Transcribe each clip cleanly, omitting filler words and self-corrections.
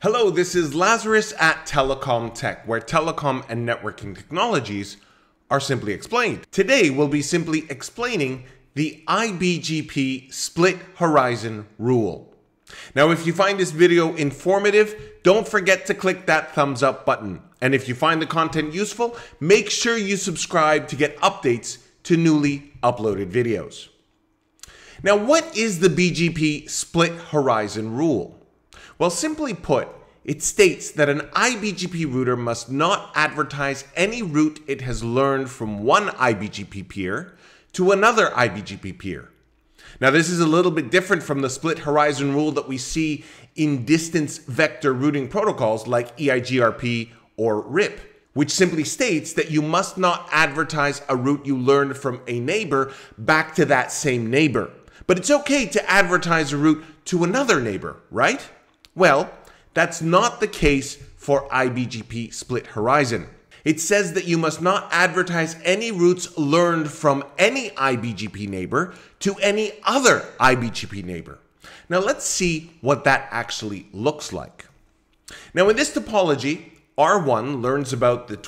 Hello, this is Lazarus at Telecom Tech, where telecom and networking technologies are simply explained. Today, we'll be simply explaining the iBGP Split Horizon Rule. Now, if you find this video informative, don't forget to click that thumbs up button. And if you find the content useful, make sure you subscribe to get updates to newly uploaded videos. Now, what is the BGP Split Horizon Rule? Well, simply put, it states that an iBGP router must not advertise any route it has learned from one iBGP peer to another iBGP peer. Now, this is a little bit different from the split horizon rule that we see in distance vector routing protocols like eIGRP or RIP, which simply states that you must not advertise a route you learned from a neighbor back to that same neighbor. But it's okay to advertise a route to another neighbor, right? Well, that's not the case for iBGP Split Horizon. It says that you must not advertise any routes learned from any iBGP neighbor to any other iBGP neighbor. Now let's see what that actually looks like. Now in this topology, R1 learns about the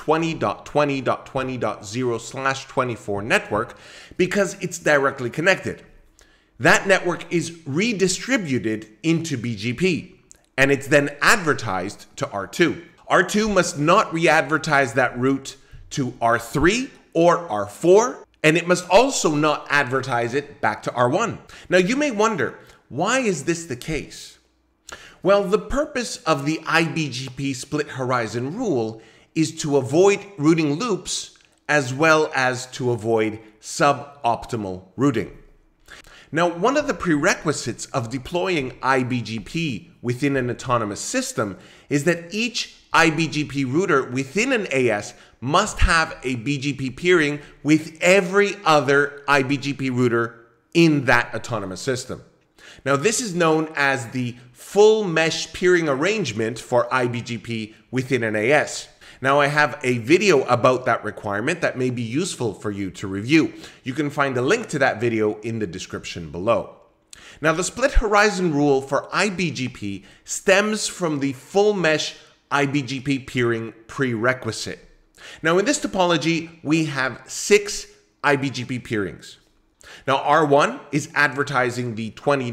20.20.20.0/24 network because it's directly connected. That network is redistributed into BGP. And it's then advertised to R2. R2 must not re-advertise that route to R3 or R4, and it must also not advertise it back to R1. Now you may wonder, why is this the case? Well, the purpose of the iBGP Split Horizon Rule is to avoid routing loops as well as to avoid suboptimal routing. Now, one of the prerequisites of deploying iBGP within an autonomous system is that each iBGP router within an AS must have a BGP peering with every other iBGP router in that autonomous system. Now, this is known as the full mesh peering arrangement for iBGP within an AS. Now, I have a video about that requirement that may be useful for you to review. You can find a link to that video in the description below. Now, the split horizon rule for iBGP stems from the full mesh iBGP peering prerequisite. Now, in this topology, we have 6 iBGP peerings. Now, R1 is advertising the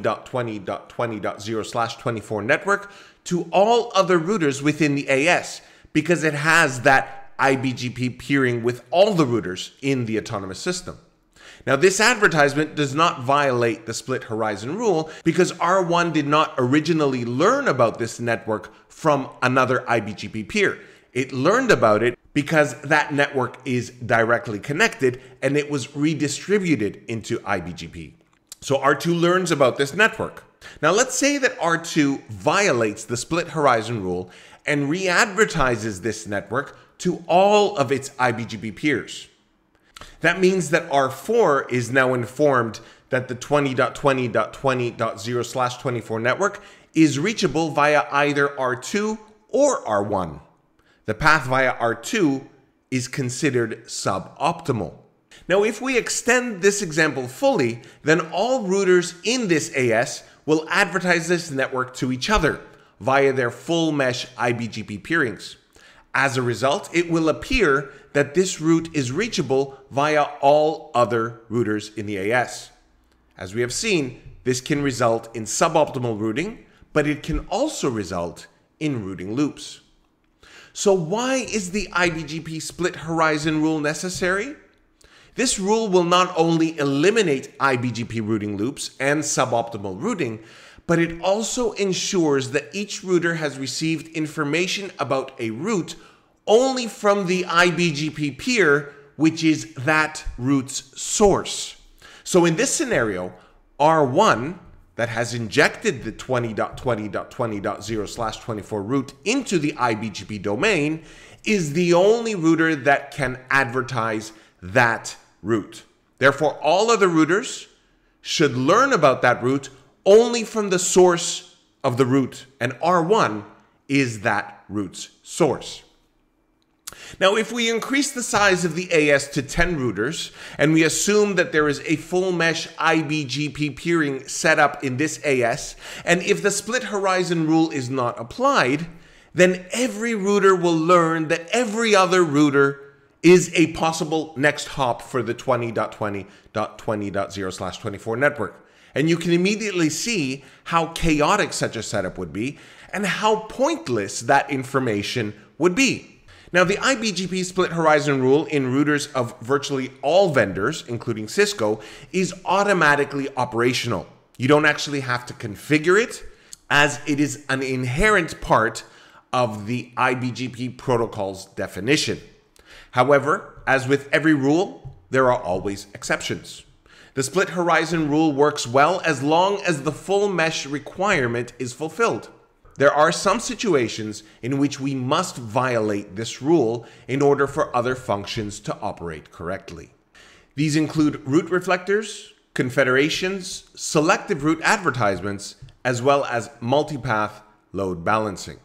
20.20.20.0/24 network to all other routers within the AS, because it has that iBGP peering with all the routers in the autonomous system. Now, this advertisement does not violate the split horizon rule because R1 did not originally learn about this network from another iBGP peer. It learned about it because that network is directly connected and it was redistributed into iBGP. So R2 learns about this network. Now, let's say that R2 violates the split horizon rule and re-advertises this network to all of its iBGP peers. That means that R4 is now informed that the 20.20.20.0/24 network is reachable via either R2 or R1. The path via R2 is considered suboptimal. Now, if we extend this example fully, then all routers in this AS will advertise this network to each other via their full mesh iBGP peerings. As a result, it will appear that this route is reachable via all other routers in the AS. As we have seen, this can result in suboptimal routing, but it can also result in routing loops. So why is the iBGP split horizon rule necessary? This rule will not only eliminate iBGP routing loops and suboptimal routing, but it also ensures that each router has received information about a route only from the iBGP peer, which is that route's source. So in this scenario, R1 that has injected the 20.20.20.0/24 route into the iBGP domain is the only router that can advertise that route. Therefore, all other routers should learn about that route only from the source of the route, and R1 is that route's source. Now, if we increase the size of the AS to 10 routers, and we assume that there is a full mesh iBGP peering set up in this AS, and if the split horizon rule is not applied, then every router will learn that every other router is a possible next hop for the 20.20.20.0/24 network. And you can immediately see how chaotic such a setup would be and how pointless that information would be. Now, the iBGP split horizon rule in routers of virtually all vendors, including Cisco, is automatically operational. You don't actually have to configure it, as it is an inherent part of the iBGP protocol's definition. However, as with every rule, there are always exceptions. The split horizon rule works well as long as the full mesh requirement is fulfilled. There are some situations in which we must violate this rule in order for other functions to operate correctly. These include route reflectors, confederations, selective route advertisements, as well as multipath load balancing.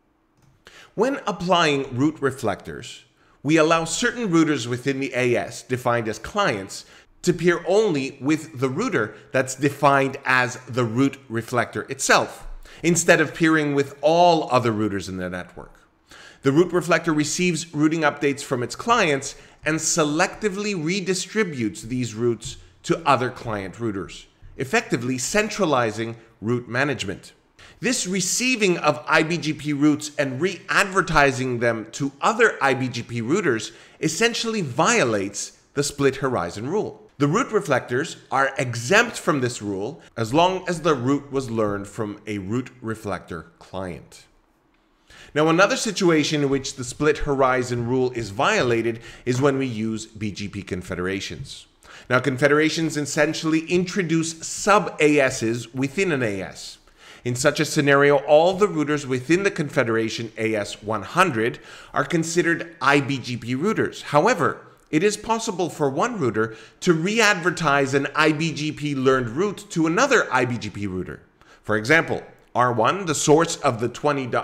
When applying route reflectors, we allow certain routers within the AS defined as clients to peer only with the router that's defined as the route reflector itself, instead of peering with all other routers in the network. The route reflector receives routing updates from its clients and selectively redistributes these routes to other client routers, effectively centralizing route management. This receiving of iBGP routes and re-advertising them to other iBGP routers essentially violates the split horizon rule. The route reflectors are exempt from this rule as long as the route was learned from a route reflector client. Now, another situation in which the split horizon rule is violated is when we use BGP confederations. Now, confederations essentially introduce sub-ASs within an AS. In such a scenario, all the routers within the confederation AS100 are considered iBGP routers. However, it is possible for one router to re-advertise an iBGP learned route to another iBGP router. For example, R1, the source of the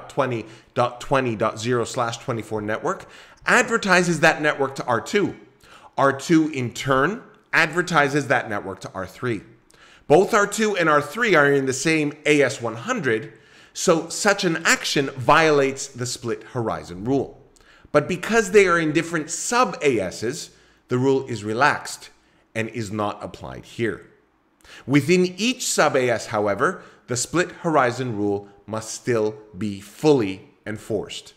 20.20.20.0/24 network, advertises that network to R2. R2 in turn advertises that network to R3. Both R2 and R3 are in the same AS100, so such an action violates the split horizon rule. But because they are in different sub-ASs, the rule is relaxed and is not applied here. Within each sub-AS, however, the split horizon rule must still be fully enforced.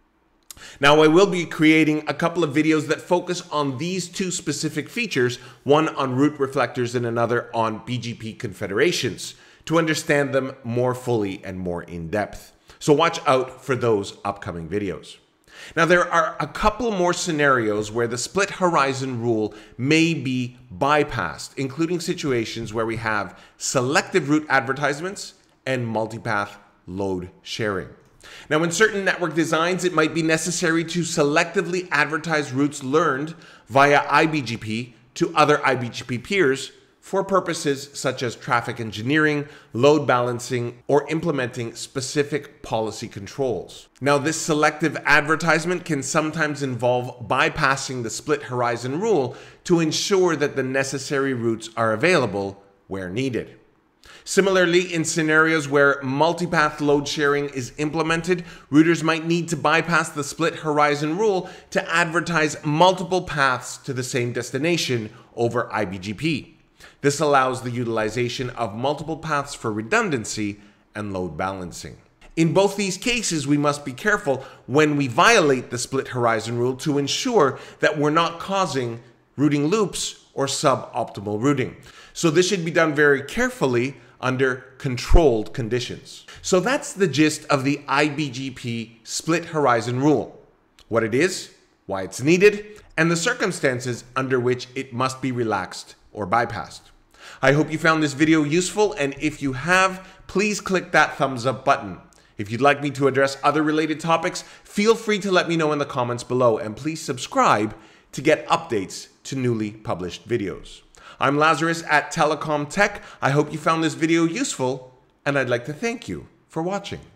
Now, I will be creating a couple of videos that focus on these two specific features, one on route reflectors and another on BGP confederations, to understand them more fully and more in depth. So watch out for those upcoming videos. Now, there are a couple more scenarios where the split horizon rule may be bypassed, including situations where we have selective route advertisements and multipath load sharing. Now, in certain network designs, it might be necessary to selectively advertise routes learned via iBGP to other iBGP peers for purposes such as traffic engineering, load balancing, or implementing specific policy controls. Now, this selective advertisement can sometimes involve bypassing the split horizon rule to ensure that the necessary routes are available where needed. Similarly, in scenarios where multipath load sharing is implemented, routers might need to bypass the split horizon rule to advertise multiple paths to the same destination over iBGP. This allows the utilization of multiple paths for redundancy and load balancing. In both these cases, we must be careful when we violate the split horizon rule to ensure that we're not causing routing loops or suboptimal routing. So this should be done very carefully under controlled conditions. So that's the gist of the iBGP split horizon rule: what it is, why it's needed, and the circumstances under which it must be relaxed or bypassed. I hope you found this video useful, and if you have, please click that thumbs up button. If you'd like me to address other related topics, feel free to let me know in the comments below, and please subscribe to get updates to newly published videos. I'm Lazarus at Telecom Tech. I hope you found this video useful, and I'd like to thank you for watching.